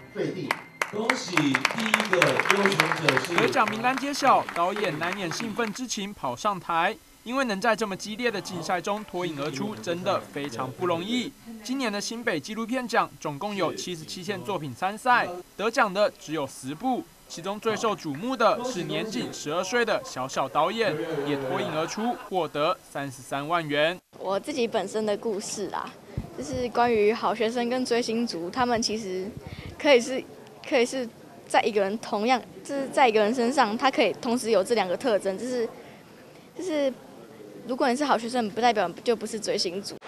废帝。 恭喜第一个优选者是得奖名单揭晓，导演难掩兴奋之情跑上台，因为能在这么激烈的竞赛中脱颖而出，真的非常不容易。今年的新北纪录片奖总共有77件作品参赛，得奖的只有10部。其中最受瞩目的是年仅12岁的小导演，也脱颖而出，获得33万元。 我自己本身的故事啦，就是关于好学生跟追星族，他们其实可以是在一个人就是在一个人身上，他可以同时有这2个特征，就是如果你是好学生，不代表就不是追星族。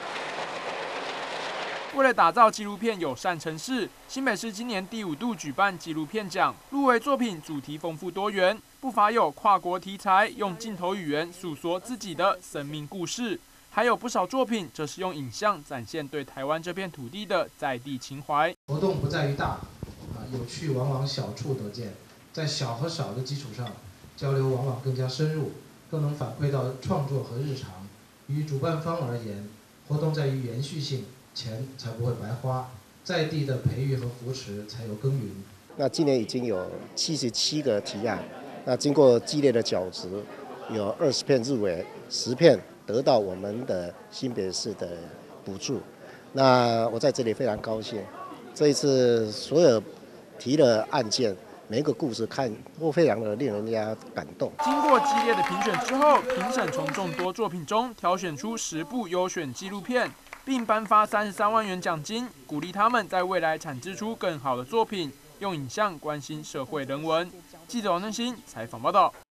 为了打造纪录片友善城市，新北市今年第5度举办纪录片奖，入围作品主题丰富多元，不乏有跨国题材，用镜头语言诉说自己的生命故事，还有不少作品则是用影像展现对台湾这片土地的在地情怀。 活动不在于大，有趣往往小处得见，在小和少的基础上，交流往往更加深入，更能反馈到创作和日常。于主办方而言，活动在于延续性。钱才不会白花，在地的培育和扶持才有耕耘。 那今年已经有77个提案，那经过激烈的角逐，有20片入围，10片得到我们的新北市的补助。那我在这里非常高兴，这一次所有提的案件，每一个故事看都非常的令人家感动。 经过激烈的评选之后，评审从众多作品中挑选出10部优选纪录片，并颁发33万元奖金，鼓励他们在未来产制出更好的作品，用影像关心社会人文。记者王振兴采访报道。